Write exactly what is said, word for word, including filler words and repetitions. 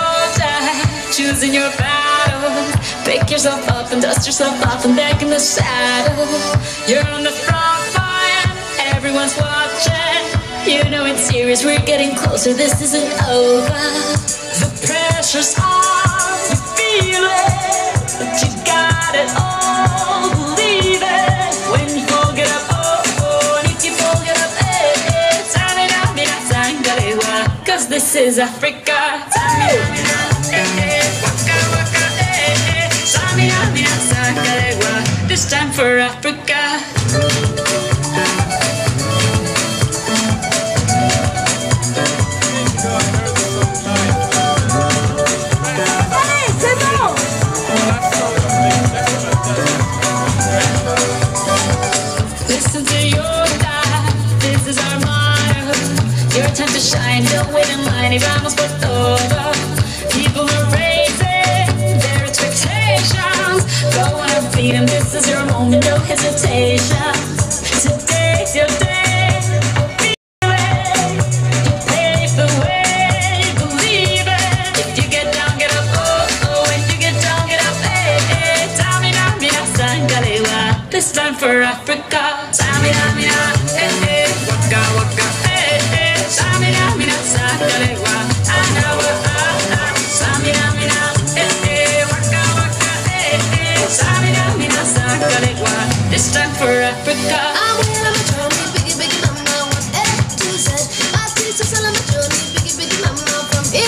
soldier, choosing your battles. Pick yourself up and dust yourself off and back in the saddle. You're on the front line, everyone's watching. You know it's serious, we're getting closer, this isn't over. The pressure's on, you feel it, but you got it all, believe it. When you fold it up, oh, oh, and if you fold it up, eh, eh, Samina, mina, sangalewa, cause this is Africa. Samina, mina, eh, eh, waka, waka, eh, eh, Samina, mina, sangalewa, this time for Africa. Listen to your life, this is our motto. Your time to shine, don't wait in line, y vamos por todo. People are raising their expectations. Go on and feed them, this is your moment, no hesitation. Today's your day, feel it. You pave the way, believe it. If you get down, get up, oh, oh. If you get down, get up, eh, eh. Tamina, mina, sangalewa, this time for Africa. Samina, mina, eh,